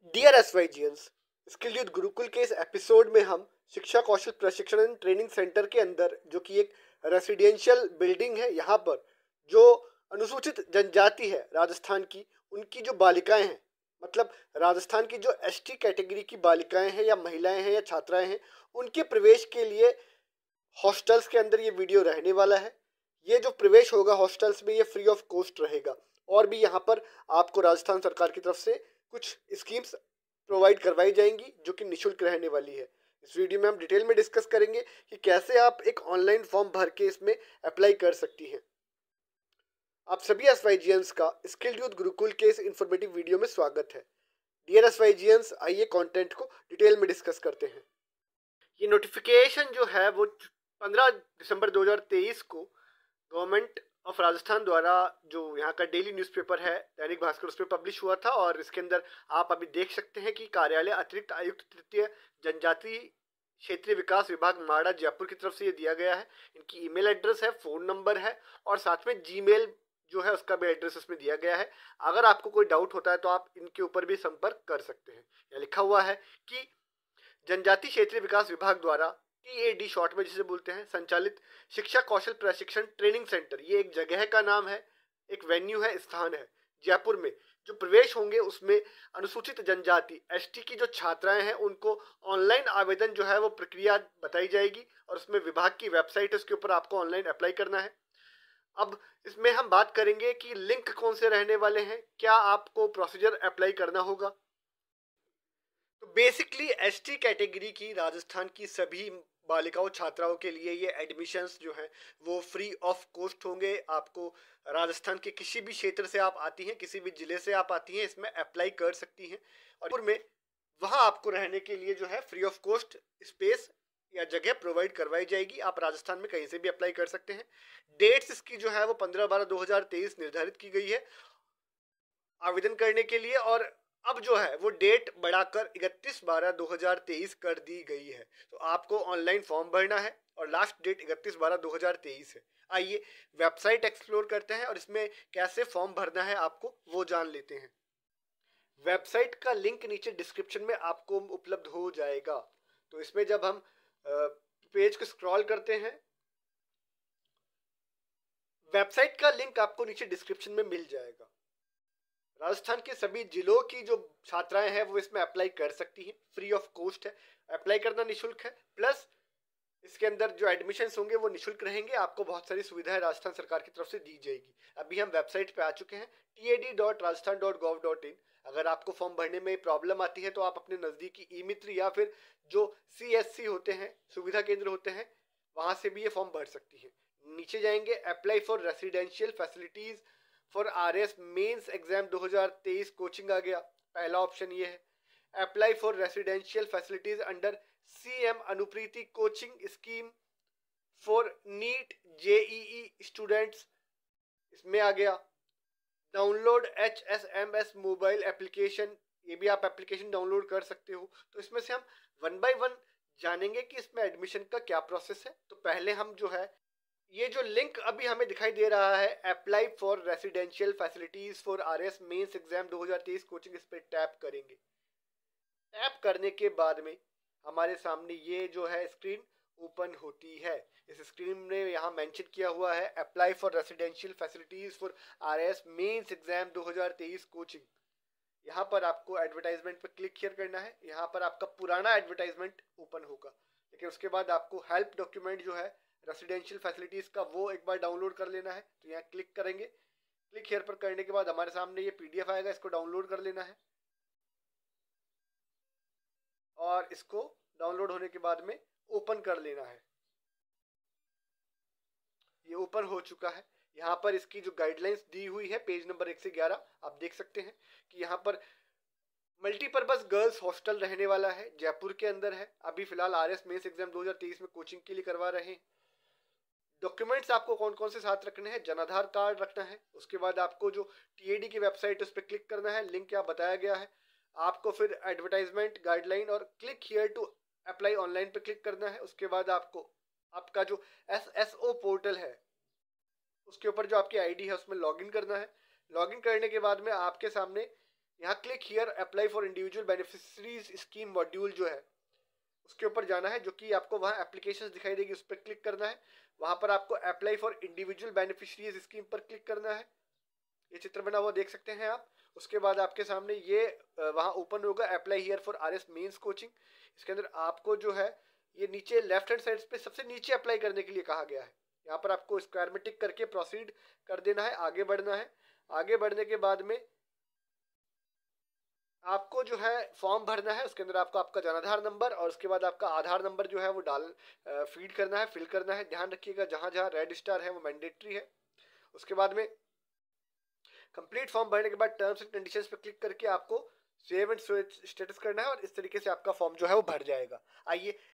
Dear एसवाईजीएंस, skill youth Gurukul के इस एपिसोड में हम शिक्षा कौशल प्रशिक्षण एंड ट्रेनिंग सेंटर के अंदर, जो कि एक रेसिडेंशियल बिल्डिंग है, यहाँ पर जो अनुसूचित जनजाति है राजस्थान की, उनकी जो बालिकाएं हैं, मतलब राजस्थान की जो एसटी कैटेगरी की बालिकाएं हैं या महिलाएं हैं या छात्राएं हैं, उनके प्रवेश के लिए हॉस्टल्स के अंदर ये वीडियो रहने वाला है। ये जो प्रवेश होगा हॉस्टल्स में, ये फ्री ऑफ कॉस्ट रहेगा। और भी यहाँ पर आपको राजस्थान सरकार की तरफ से कुछ स्कीम्स प्रोवाइड करवाई जाएंगी जो कि निःशुल्क रहने वाली है। इस वीडियो में हम डिटेल में डिस्कस करेंगे कि कैसे आप एक ऑनलाइन फॉर्म भर के इसमें अप्लाई कर सकती हैं। आप सभी एसवाईजीएंस का स्किल यूथ गुरुकुल के इस इंफॉर्मेटिव वीडियो में स्वागत है। डियर एसवाईजीएंस, आइए कंटेंट को डिटेल में डिस्कस करते हैं। ये नोटिफिकेशन जो है वो 15 दिसंबर 2023 को गवर्नमेंट ऑफ राजस्थान द्वारा, जो यहाँ का डेली न्यूज़पेपर है दैनिक भास्कर, उसमें पब्लिश हुआ था। और इसके अंदर आप अभी देख सकते हैं कि कार्यालय अतिरिक्त आयुक्त तृतीय जनजाति क्षेत्रीय विकास विभाग माड़ा जयपुर की तरफ से ये दिया गया है। इनकी ईमेल एड्रेस है, फ़ोन नंबर है और साथ में जीमेल जो है उसका भी एड्रेस उसमें दिया गया है। अगर आपको कोई डाउट होता है तो आप इनके ऊपर भी संपर्क कर सकते हैं। यह लिखा हुआ है कि जनजाति क्षेत्रीय विकास विभाग द्वारा TAD शॉर्ट में जिसे बोलते हैं, संचालित शिक्षा कौशल प्रशिक्षण ट्रेनिंग सेंटर, ये एक जगह का नाम है, एक वेन्यू है, स्थान है जयपुर में। जो प्रवेश होंगे उसमें अनुसूचित जनजाति ST की जो छात्राएं हैं उनको ऑनलाइन आवेदन जो है वो प्रक्रिया बताई जाएगी और उसमें विभाग की वेबसाइट है, उसके ऊपर आपको ऑनलाइन अप्लाई करना है। अब इसमें हम बात करेंगे कि लिंक कौन से रहने वाले हैं, क्या आपको प्रोसीजर अप्लाई करना होगा। तो बेसिकली ST कैटेगरी की राजस्थान की सभी बालिकाओं छात्राओं के लिए ये एडमिशन्स जो हैं वो फ्री ऑफ कॉस्ट होंगे। आपको राजस्थान के किसी भी क्षेत्र से आप आती हैं, किसी भी जिले से आप आती हैं, इसमें अप्लाई कर सकती हैं। और में वहाँ आपको रहने के लिए जो है फ्री ऑफ कॉस्ट स्पेस या जगह प्रोवाइड करवाई जाएगी। आप राजस्थान में कहीं से भी अप्लाई कर सकते हैं। डेट्स इसकी जो है वो 15/12/2023 निर्धारित की गई है आवेदन करने के लिए। और अब जो है वो डेट बढ़ाकर 31/12/2023 कर दी गई है। तो आपको ऑनलाइन फॉर्म भरना है और लास्ट डेट 31/12/2023 है। आइए वेबसाइट एक्सप्लोर करते हैं और इसमें कैसे फॉर्म भरना है आपको वो जान लेते हैं। वेबसाइट का लिंक नीचे डिस्क्रिप्शन में आपको उपलब्ध हो जाएगा। तो इसमें जब हम पेज को स्क्रॉल करते हैं, वेबसाइट का लिंक आपको नीचे डिस्क्रिप्शन में मिल जाएगा। राजस्थान के सभी जिलों की जो छात्राएं हैं वो इसमें अप्लाई कर सकती हैं, फ्री ऑफ कॉस्ट है, अप्लाई करना निःशुल्क है। प्लस इसके अंदर जो एडमिशन्स होंगे वो निःशुल्क रहेंगे। आपको बहुत सारी सुविधाएं राजस्थान सरकार की तरफ से दी जाएगी। अभी हम वेबसाइट पे आ चुके हैं, tad.rajasthan.gov.in। अगर आपको फॉर्म भरने में प्रॉब्लम आती है तो आप अपने नज़दीकी ई मित्र या फिर जो CSC होते हैं, सुविधा केंद्र होते हैं, वहाँ से भी ये फॉर्म भर सकती है। नीचे जाएंगे, apply for residential facilities for RAS mains exam 2023 coaching आ गया। पहला ऑप्शन ये है, apply for residential facilities under CM Anupriti coaching scheme for NEET JEE students, इसमें आ गया। डाउनलोड HSMS मोबाइल एप्लीकेशन, ये भी आप एप्लीकेशन डाउनलोड कर सकते हो। तो इसमें से हम 1 by 1 जानेंगे कि इसमें एडमिशन का क्या प्रोसेस है। तो पहले हम जो है, ये जो लिंक अभी हमें दिखाई दे रहा है, apply for residential facilities for RAS mains exam 2023 coaching, इस पर टैप करेंगे। टैप करने के बाद में हमारे सामने ये जो है स्क्रीन ओपन होती है। इस स्क्रीन में यहाँ मेंशन किया हुआ है apply for residential facilities for RAS mains exam 2023 coaching. यहाँ पर आपको एडवर्टाइजमेंट पर क्लिक हियर करना है। यहाँ पर आपका पुराना एडवर्टाइजमेंट ओपन होगा, लेकिन उसके बाद आपको हेल्प डॉक्यूमेंट जो है रेसिडेंशियल फैसिलिटीज़ का वो एक बार डाउनलोड कर लेना है। तो यहाँ क्लिक करेंगे। क्लिक हियर पर करने के बाद हमारे सामने ये PDF आएगा, इसको डाउनलोड कर लेना है। और इसको डाउनलोड होने के बाद में ओपन कर लेना है। ये ओपन हो चुका है। यहाँ पर इसकी जो गाइडलाइंस दी हुई है पेज नंबर 1 से 11, आप देख सकते हैं कि यहाँ पर मल्टीपर्पज गर्ल्स हॉस्टल रहने वाला है, जयपुर के अंदर है। अभी फिलहाल RAS मेंस एग्जाम 2023 में कोचिंग के लिए करवा रहे हैं। डॉक्यूमेंट्स आपको कौन कौन से साथ रखने हैं, जनाधार कार्ड रखना है। उसके बाद आपको जो TAD की वेबसाइट है उस पर क्लिक करना है, लिंक यहाँ बताया गया है। आपको फिर एडवर्टाइजमेंट, गाइडलाइन और click here to apply online पे क्लिक करना है। उसके बाद आपको आपका जो SSO पोर्टल है उसके ऊपर जो आपकी ID है उसमें लॉगिन करना है। लॉगिन करने के बाद में आपके सामने यहाँ click here apply for individual beneficiaries scheme module जो है उसके ऊपर जाना है, जो कि आपको वहाँ एप्लीकेशंस दिखाई देगी, उस पर क्लिक करना है। वहाँ पर आपको apply for individual beneficiaries scheme पर क्लिक करना है। ये चित्र बना हुआ देख सकते हैं आप। उसके बाद आपके सामने ये वहाँ ओपन होगा apply here for RS mains coaching. इसके अंदर आपको जो है ये नीचे लेफ्ट हैंड साइड पे सबसे नीचे अप्लाई करने के लिए कहा गया है। यहाँ पर आपको स्क्वायर में टिक करके प्रोसीड कर देना है, आगे बढ़ना है। आगे बढ़ने के बाद में आपको जो है फॉर्म भरना है। उसके अंदर आपको आपका जनाधार नंबर और उसके बाद आपका आधार नंबर जो है वो फीड करना है, फिल करना है। ध्यान रखिएगा जहाँ जहाँ रेड स्टार है वो मैंडेटरी है। उसके बाद में कंप्लीट फॉर्म भरने के बाद टर्म्स एंड कंडीशंस पे क्लिक करके आपको सेव एंड स्टेटस करना है और इस तरीके से आपका फॉर्म जो है वो भर जाएगा। आइए